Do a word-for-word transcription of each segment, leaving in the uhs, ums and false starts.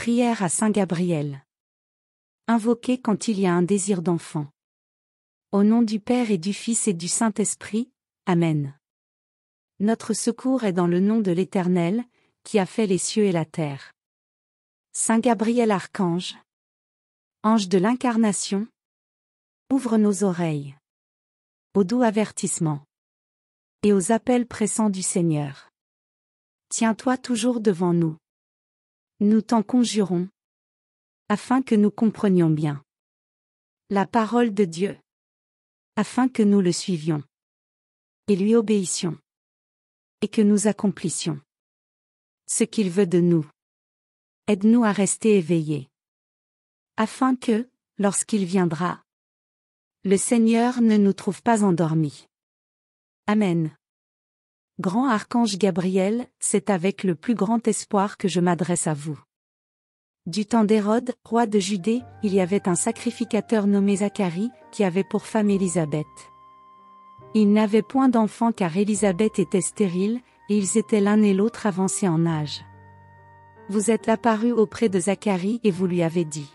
Prière à Saint Gabriel. Invoquer quand il y a un désir d'enfant. Au nom du Père et du Fils et du Saint-Esprit, Amen. Notre secours est dans le nom de l'Éternel, qui a fait les cieux et la terre. Saint Gabriel Archange, ange de l'Incarnation, ouvre nos oreilles aux doux avertissements et aux appels pressants du Seigneur. Tiens-toi toujours devant nous. Nous t'en conjurons, afin que nous comprenions bien la parole de Dieu, afin que nous le suivions et lui obéissions, et que nous accomplissions ce qu'il veut de nous. Aide-nous à rester éveillés, afin que, lorsqu'il viendra, le Seigneur ne nous trouve pas endormis. Amen. Grand archange Gabriel, c'est avec le plus grand espoir que je m'adresse à vous. Du temps d'Hérode, roi de Judée, il y avait un sacrificateur nommé Zacharie, qui avait pour femme Élisabeth. Il n'avait point d'enfant car Élisabeth était stérile, et ils étaient l'un et l'autre avancés en âge. Vous êtes apparu auprès de Zacharie et vous lui avez dit: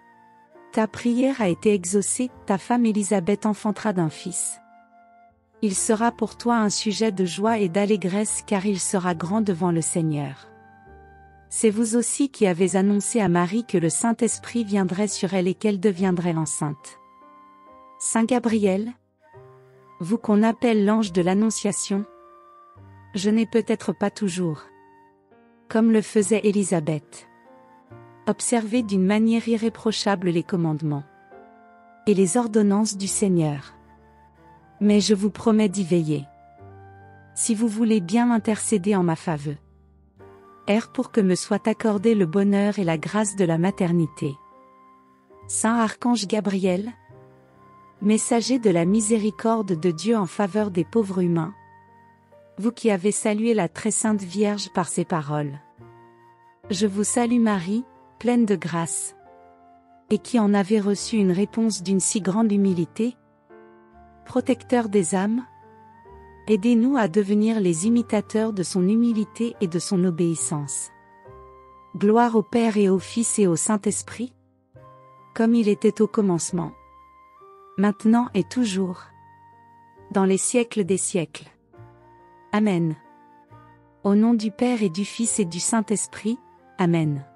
ta prière a été exaucée, ta femme Élisabeth enfantera d'un fils. Il sera pour toi un sujet de joie et d'allégresse car il sera grand devant le Seigneur. C'est vous aussi qui avez annoncé à Marie que le Saint-Esprit viendrait sur elle et qu'elle deviendrait enceinte. Saint Gabriel, vous qu'on appelle l'ange de l'Annonciation, je n'ai peut-être pas toujours, comme le faisait Élisabeth, observé d'une manière irréprochable les commandements et les ordonnances du Seigneur. Mais je vous promets d'y veiller. Si vous voulez bien intercéder en ma faveur, R pour que me soit accordé le bonheur et la grâce de la maternité. Saint Archange Gabriel, messager de la miséricorde de Dieu en faveur des pauvres humains, vous qui avez salué la très sainte Vierge par ces paroles. Je vous salue Marie, pleine de grâce, et qui en avez reçu une réponse d'une si grande humilité. Protecteur des âmes, aidez-nous à devenir les imitateurs de son humilité et de son obéissance. Gloire au Père et au Fils et au Saint-Esprit, comme il était au commencement, maintenant et toujours, dans les siècles des siècles. Amen. Au nom du Père et du Fils et du Saint-Esprit, Amen.